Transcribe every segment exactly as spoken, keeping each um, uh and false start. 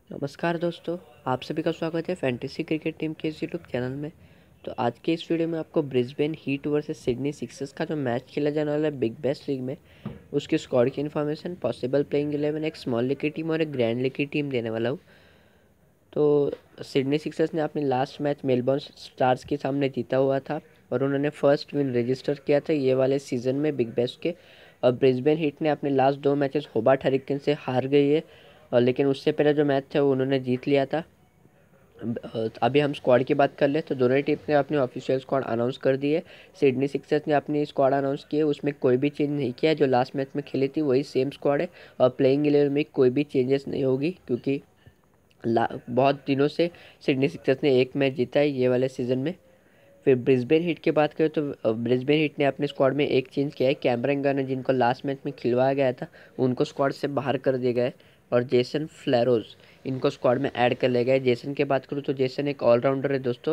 नमस्कार दोस्तों, आप सभी का स्वागत है फैंटेसी क्रिकेट टीम के इस यूट्यूब चैनल में। तो आज के इस वीडियो में आपको Brisbane Heat versus Sydney Sixers का जो मैच खेला जाने वाला है बिग बैश लीग में, उसकी स्क्वाड की इन्फॉर्मेशन, पॉसिबल प्लेइंग इलेवन, एक स्मॉल लीग की टीम और एक ग्रैंड लीग की टीम देने वाला हूँ। तो सिडनी सिक्सर्स ने अपनी लास्ट मैच मेलबर्न स्टार्स के सामने जीता हुआ था और उन्होंने फर्स्ट विन रजिस्टर किया था ये वाले सीज़न में बिग बैश के। और ब्रिस्बेन हीट ने अपने लास्ट दो मैचेस होबार्ट हरिकेन से हार गई है, और लेकिन उससे पहले जो मैच था वो उन्होंने जीत लिया था। अभी हम स्क्वाड की बात कर ले तो दोनों टीम ने अपनी ऑफिशियल स्क्वाड अनाउंस कर दी है। सिडनी सिक्सर्स ने अपनी स्क्वाड अनाउंस की है, उसमें कोई भी चेंज नहीं किया है। जो लास्ट मैच में खेली थी वही सेम स्क्वाड है और प्लेइंग इलेवन में कोई भी चेंजेस नहीं होगी, क्योंकि ला बहुत दिनों से सिडनी सिक्सर्स ने एक मैच जीता है ये वाले सीज़न में। फिर ब्रिस्बेन हीट की बात करें तो ब्रिस्बेन हीट ने अपने स्क्वाड में एक चेंज किया है। कैमरन गन, जिनको लास्ट मैच में खिलवाया गया था, उनको स्क्वाड से बाहर कर दिया गया है और जेसन फ्लैरोज इनको स्क्वाड में ऐड कर लिया गया है। जेसन की बात करूँ तो जेसन एक ऑलराउंडर है दोस्तों,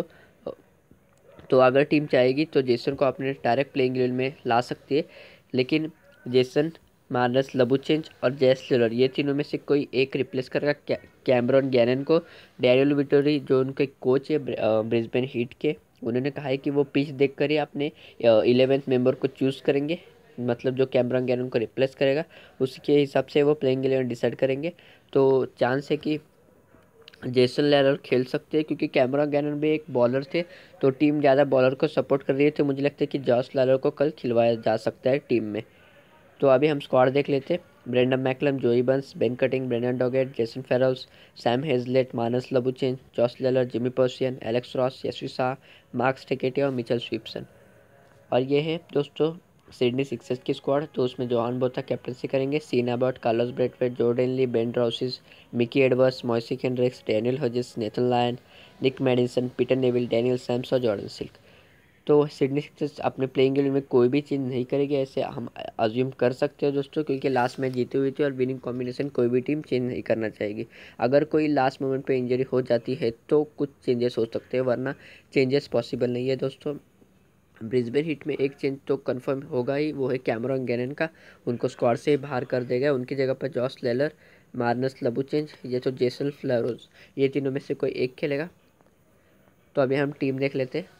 तो अगर टीम चाहेगी तो जेसन को अपने डायरेक्ट प्लेइंग इलेवन में ला सकती है, लेकिन जेसन, मार्नस लबुचेंज और जेस लिलर ये तीनों में से कोई एक रिप्लेस करेगा कै, कैमरन गैनन को। डैरियल विटोरी जो उनके कोच है ब्रिस्बेन हीट के, उन्होंने कहा है कि वो पिच देख कर ही अपने इलेवेंथ मेंबर को चूज़ करेंगे, मतलब जो कैमरन गैनन को रिप्लेस करेगा उसके हिसाब से वो प्लेइंग इलेवन डिसाइड करेंगे। तो चांस है कि जेसन लैरर खेल सकते हैं, क्योंकि कैमरन गैनन भी एक बॉलर थे, तो टीम ज़्यादा बॉलर को सपोर्ट कर रही है, तो मुझे लगता है कि जॉस लैरर को कल खिलवाया जा सकता है टीम में। तो अभी हम स्क्वाड देख लेते हैं। Brendon McCullum, Joe Burns, Ben Cutting, Brendan Doggett, Jason Farrells, Sam Heazlett, Marnus Labuschagne, Josh Lalor, Jimmy Peirson, Alex Ross, Yashvi Shah, Mark Steketee और मिचेल स्वीप्सन। और ये है दोस्तों सिडनी सिक्सर्स की स्क्वाड। तो उसमें जोहान बोथा कैप्टनसी करेंगे, Sean Abbott, Carlos Brathwaite, Jordan Lee, Ben Dwarshuis, Mickey Edwards, Moises Henriques, Daniel Hughes, Nathan Lyon, Nick Maddinson, Peter Nevill, Daniel Sams और जॉर्डन सिल्क। तो सिडनी सिक्सर्स अपने playing eleven में कोई भी चीज़ नहीं करेगी, ऐसे हम अज्यूम कर सकते हो दोस्तों, क्योंकि लास्ट मैच जीती हुई थी और विनिंग कॉम्बिनेशन कोई भी टीम चेंज नहीं करना चाहेगी। अगर कोई लास्ट मोमेंट पे इंजरी हो जाती है तो कुछ चेंजेस हो सकते हैं, वरना चेंजेस पॉसिबल नहीं है दोस्तों। ब्रिस्बेन हिट में एक चेंज तो कंफर्म होगा ही, वो है कैमरन गैनन का, उनको स्क्वाड से ही बाहर कर देगा। उनकी जगह पर जॉस लेलर, मार्नस लबुचेंज या तो जेसन फ्लैरोज, ये तीनों में से कोई एक खेलेगा। तो अभी हम टीम देख लेते हैं।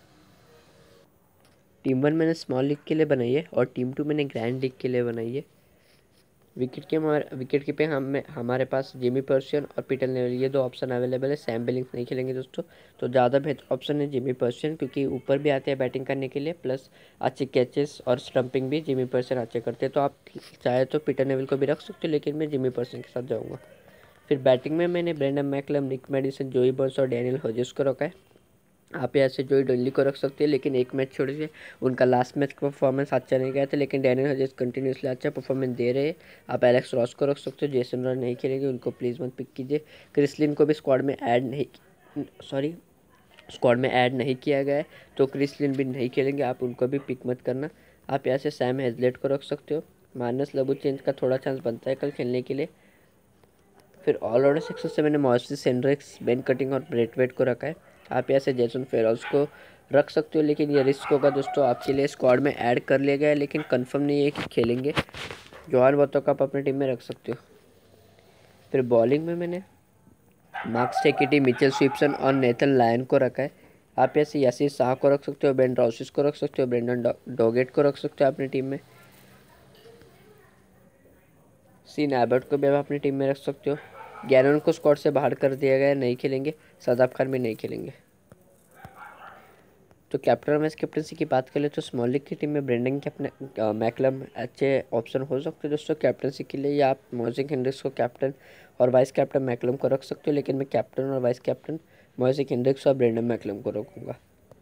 टीम वन मैंने स्मॉल लीग के लिए बनाई है और टीम टू मैंने ग्रैंड लीग के लिए बनाई है। विकेट के हमारे विकेट की पे हम हमारे पास जिमी पर्सियन और पीटर नेविल, ये दो ऑप्शन अवेलेबल है। सैम बिलिंग्स नहीं खेलेंगे दोस्तों, तो ज़्यादा बेहतर ऑप्शन है जिमी पर्सियन, क्योंकि ऊपर भी आते हैं बैटिंग करने के लिए, प्लस अच्छे कैचेस और स्टंपिंग भी जिमी पर्सियन अच्छे करते हैं। तो आप चाहे तो पीटर नेविल को भी रख सकते हो, लेकिन मैं जिमी पर्सियन के साथ जाऊँगा। फिर बैटिंग में मैंने Brendon McCullum, Nick Maddinson, Joe Burns और डैनियल हजिस को रखा है। आप यहाँ से जोई डनली को रख सकते हैं, लेकिन एक मैच छोड़ के उनका लास्ट मैच का परफॉर्मेंस अच्छा नहीं गया था, लेकिन डैनियल हजेस कंटिन्यूसली अच्छा परफॉर्मेंस दे रहे हैं। आप एलेक्स रॉस को रख सकते हो, जेसन रॉय नहीं खेलेंगे, उनको प्लीज़ मत पिक कीजिए। क्रिसलिन को भी स्क्वाड में ऐड नहीं, सॉरी स्क्वाड में ऐड नहीं किया गया है, तो क्रिसलिन भी नहीं खेलेंगे, आप उनको भी पिक मत करना। आप यहाँ से सैम हेजलेट को रख सकते हो। मानस लबुचेंज का थोड़ा चांस बनता है कल खेलने के लिए। फिर ऑलराउंडर सेक्शन से मैंने मॉइसिस हेनरिक्स, बेन कटिंग और ब्रेथवेट को रखा है। आप यहाँ से जेसन फेरल्स को रख सकते हो, लेकिन ये रिस्क होगा दोस्तों आपके लिए। स्क्वाड में ऐड कर लिया गया है, लेकिन कंफर्म नहीं है कि खेलेंगे। जोहान बोथो को आप अपनी टीम में रख सकते हो। फिर बॉलिंग में मैंने मार्क्स टेकेटी, मिचेल स्वीप्सन और नेथन लायन को रखा है। आप यहाँ से यासिर शाह को रख सकते हो, बेन ड्राउसिस को रख सकते हो, ब्रेंडन डॉगेट को रख सकते हो अपनी टीम में। सीन एबर्ट को भी आप अपनी टीम में रख सकते हो। गैरन को स्क्वाड से बाहर कर दिया गया है, नहीं खेलेंगे। सदाब खान भी नहीं खेलेंगे। तो कैप्टन और वाइस कैप्टनसी की बात करें तो स्मॉल लीग की टीम में ब्रेंडन के अपने मैकलम अच्छे ऑप्शन हो सकते हैं दोस्तों कैप्टनसी के लिए, या आप मॉजिक हेनरिक्स को कैप्टन और वाइस कैप्टन मैकलम को रख सकते हो, लेकिन मैं कैप्टन और वाइस कैप्टन मॉजिक हेनरिक्स और ब्रेंडन मैकलम को रखूँगा।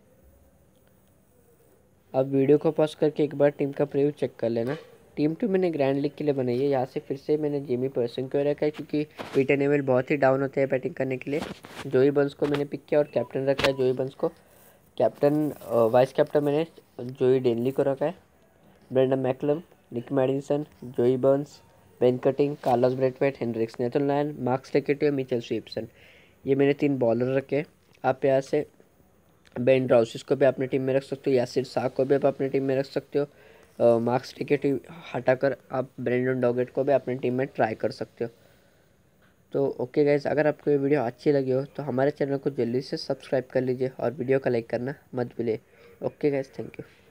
अब वीडियो को पॉज करके एक बार टीम का प्रीव्यू चेक कर लेना। टीम टू मैंने ग्रैंड लीग के लिए बनाई है। यहाँ से फिर से मैंने जिमी पर्सन को रखा है, क्योंकि पीटर नेविल बहुत ही डाउन होते हैं बैटिंग करने के लिए। जोई बंस को मैंने पिक किया और कैप्टन रखा है जोई बंस को। कैप्टन वाइस कैप्टन मैंने जोई डेनली को रखा है। Brendon McCullum, Nick Maddinson, Joe Burns, Ben Cutting, Carlos Brathwaite, Henriques, Nathan Lyon, Mark Steketee और मिचेल स्वीप्सन, ये मैंने तीन बॉलर रखे हैं। आप यहाँ से बेन ड्राउसिस को भी अपनी टीम में रख सकते हो, यासिर शाह को भी आप अपनी टीम में रख सकते हो। मार्क्स टिकेट हटाकर आप ब्रेंडन डॉगेट को भी अपनी टीम में ट्राई कर सकते हो। तो ओके गाइस, अगर आपको ये वीडियो अच्छी लगी हो तो हमारे चैनल को जल्दी से सब्सक्राइब कर लीजिए और वीडियो को लाइक करना मत भूलिए। Okay guys, thank you.